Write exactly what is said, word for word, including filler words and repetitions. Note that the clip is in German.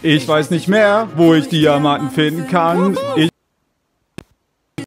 Ich weiß nicht mehr, wo ich Diamanten finden kann. Ich